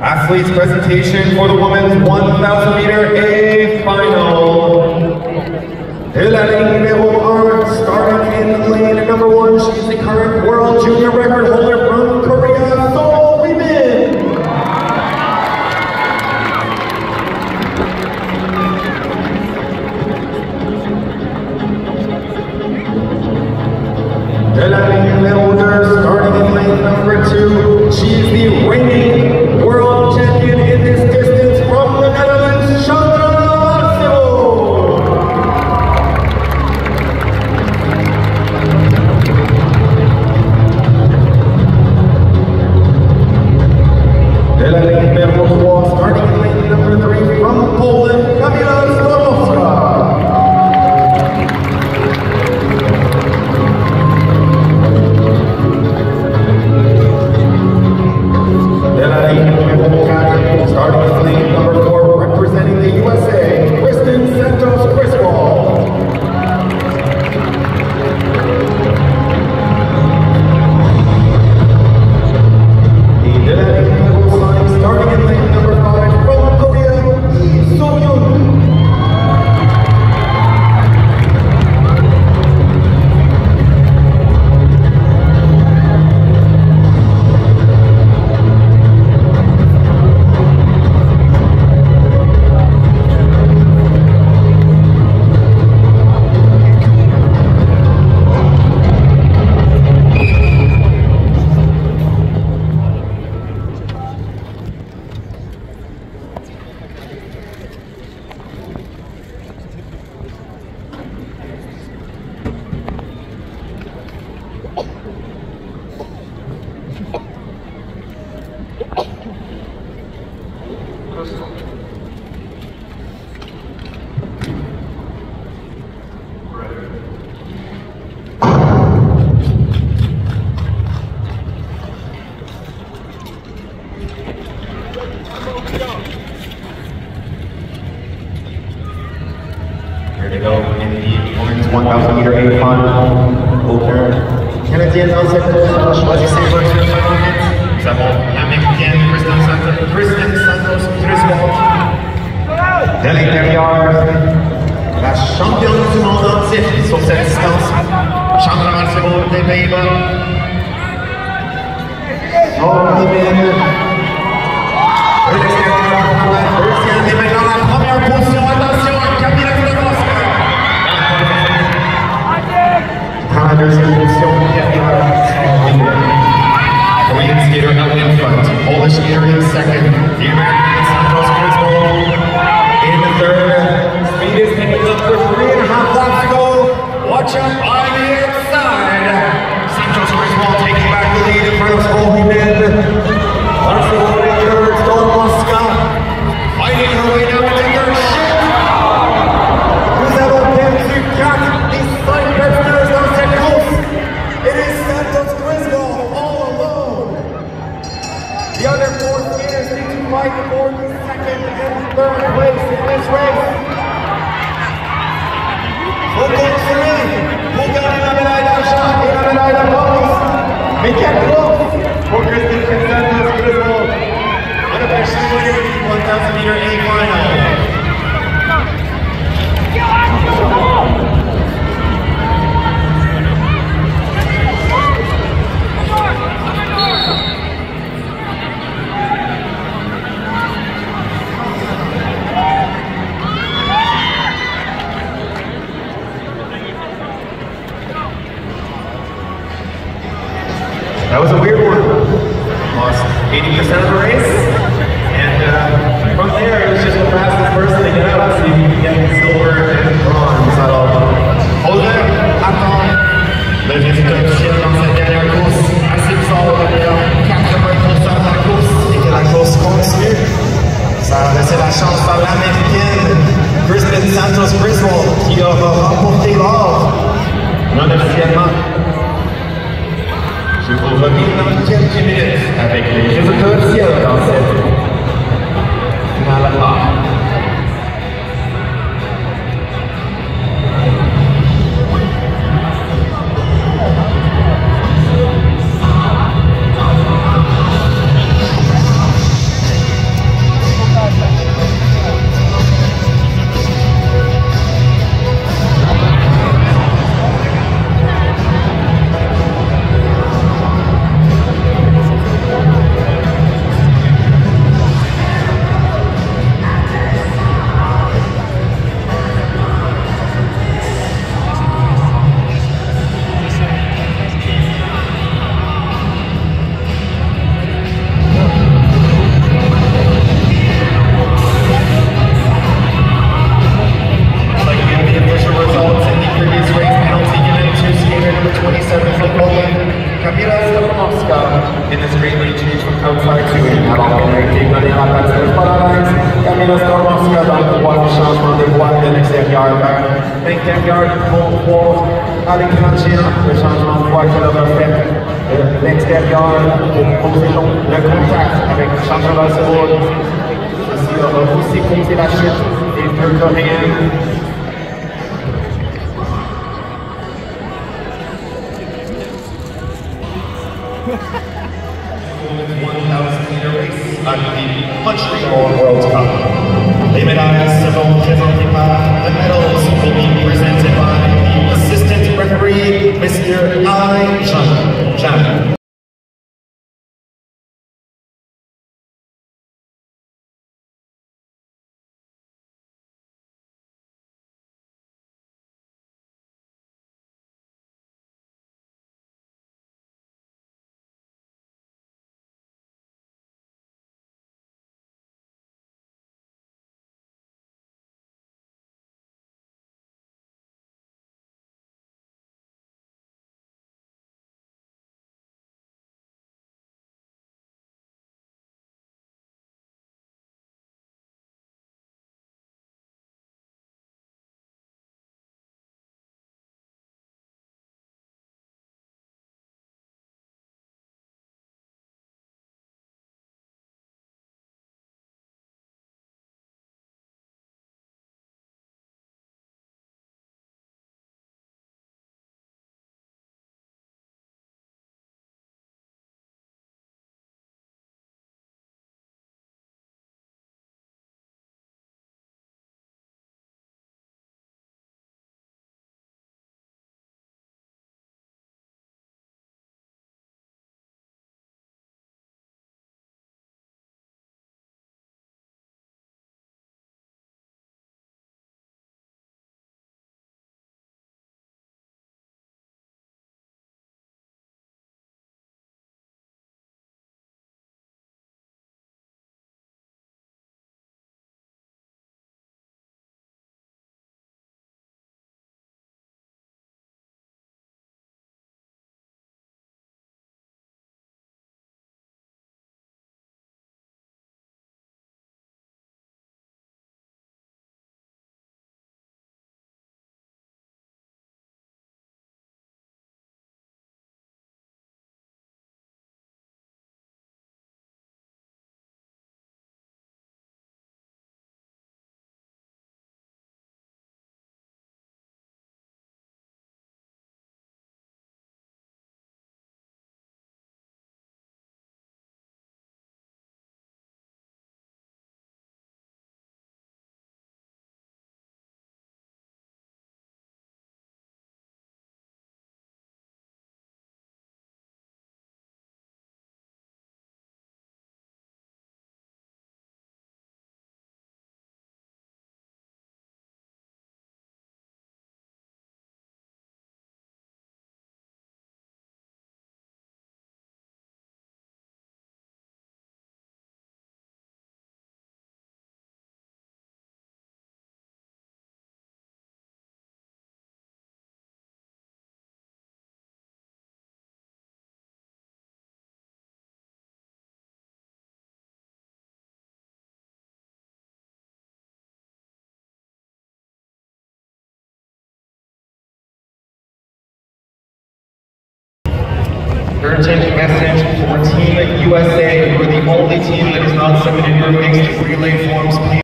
Athletes presentation for the women's 1,000 meter A final. Starting in lane number 1, she's the current world junior record holder from Korea, Seoul Women. Starting in lane number 2, she's the reigning world champion in this distance from the Netherlands, Chandra Marcelo. Starting in lane number 3 from Poland, Kamila Slomowska. Starting in lane number 4, representing the USA, Kristen Santos Griswold. Starting in lane number 5, from Korea, Lee So-yoon. Here to go in the women's 1,000 meter A final opener. Canadienne dans cette course choisit ses voitures favorites. Nous avons l'américaine Kristen Santos Griswold. De l'intérieur, la championne du monde entier sur cette distance, Chandra Marcelo des Pays-Bas. De l'extérieur, la deuxième et maintenant la première position. Attention, Kamila Slomowska. Dans la deuxième position, Korean skater out in front, Polish skater in second, the American Santos Griswold in the third. Speed is picking up for 3.5 laps to go. Watch out on the inside. Santos Griswold taking back the lead in front of Seoul Women. Marcelo in third, Slomowska fighting her way down to third. Nous avons perdu 4 des 5 performers dans cette course. It is Santos Griswold all alone. The other 4 skaters need to fight for the second and third place in this race. Faut continuer pour gagner la médaille d'argent et la médaille de bronze. Mais quelle course pour Kristen Santos Griswold, unofficially winning the 1,000 meter A final. That was a weird one. Lost 80% of the race, and from there it was just the fastest person to get out, so you can get silver and bronze à José attend le résultat officiel dans cette dernière course. Assez bizarre, 80% de la course et que la course continue. Ça a laissé la chance par l'américaine Kristen Santos Griswold qui aura remporté l'or non officiellement. Je vous reviens dans quelques minutes avec les résultats officiels dans cette finale A. Kamila Stepanovska in the straight lead change from outside to in. Alors, pénalité donnée à la patinage polonaise. Kamila Stepanovska dans le droit du changement de voie de l'extérieur vers l'intérieur du pour à l'écran géant. Le changement de voie qu'elle aura fait de l'extérieur pour poser le contact avec Chandra Seroud. Ceci aura aussi causé la chute des deux Coréens. 1,000-meter race at the Montreal World Cup. Les médailles seront présentées par the medals will be presented by the assistant referee, Mr. I. Zhang. Urgent message for Team USA. We're the only team that is not submitted their mixed relay forms.